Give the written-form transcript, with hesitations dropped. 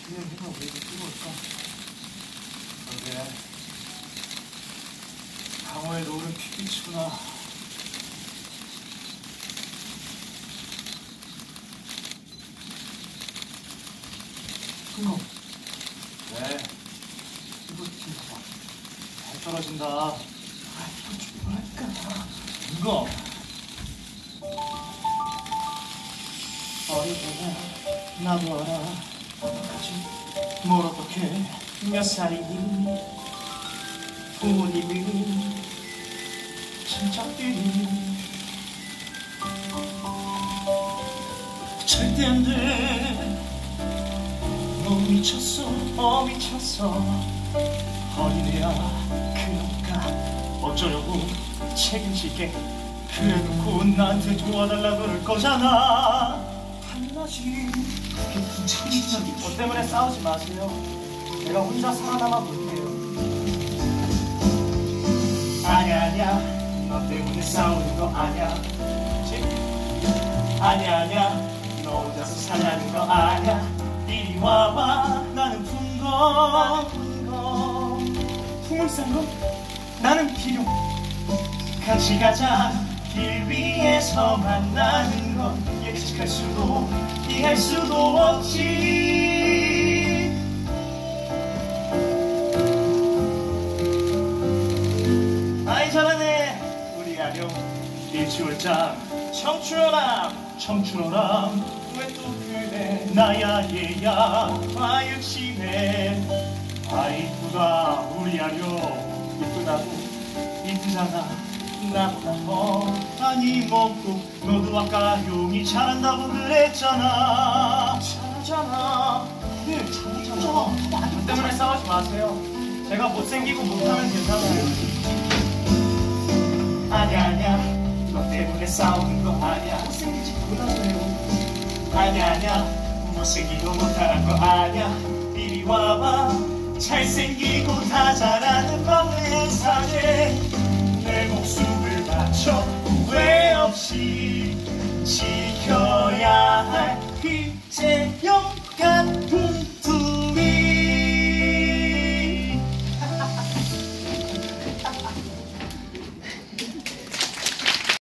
그냥 해가 왜 이렇게 뜨거울까? 그러게 강호의 노을은 핏빛이구나. 흥어 왜? 이거 좀 봐봐. 잘 떨어진다. 아 이거 좀 뭐랄까. 이거 어리구나 나도 알아. 어떡하지? 뭘 어떡해. 몇 살이니? 부모님이 친척들이 절대 안 돼. 너 미쳤어 미쳤어. 어린애야 그러니까 어쩌려고 책임질게. 그래놓고 나한테 도와달라 그럴 거잖아. 당연하지. 그게 무슨 짓이야. 저 때문에 싸우지 마세요. 내가 혼자 살아남아 볼게요. 아니야 너 때문에 싸우는 거 아니야. 그치? 아니야 너 혼자서 사냐는 거 아니야. 이리 와봐. 나는 풍을 싼 거 나는 필요. 같이 가자. 길 위에서 만나는 건 예측할 수도 이해할 수도 없지. 아이 잘하네 우리 아령. 일치월장 청춘어람 왜 또 그래. 나야 얘야 과육심해. 아 이쁘다 우리 아령. 이쁘다고 이쁘잖아. 나보다 더 많이 먹고. 너도 아까 용이 잘한다고 그랬잖아. 잘하잖아. 그래 잘하잖아. 저 때문에 싸우지 마세요. 제가 못생기고 못하면 괜찮아요. 아니야 너 때문에 싸우는 거 아니야. 못생기지 못하세요. 아니야 못생기고 못하는 거 아니야. 이리 와봐. 잘생기고 다 잘하는 막내 사내. 내 목숨을 바쳐 후회 없이